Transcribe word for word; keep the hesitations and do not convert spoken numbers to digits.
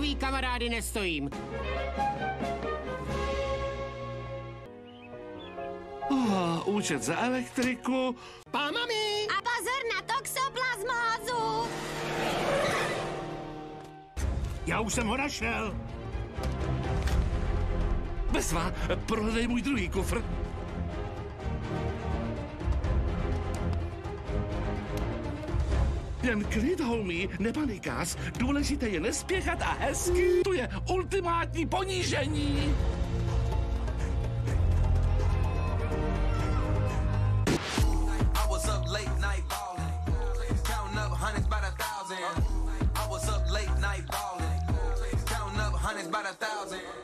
takový kamarády nestojím. Oh, účet za elektriku. Pa, mami! A pozor na toxoplasmózu! Já už jsem ho našel. Bezva, prohledej můj druhý kufr. Jen klid, homie, nepanikáš. Důležité je nespěchat a hezky. To je ultimátní ponížení. I was up late night ballin', counting up hundreds by the thousand. I was up late night ballin', counting up hundreds by the thousand.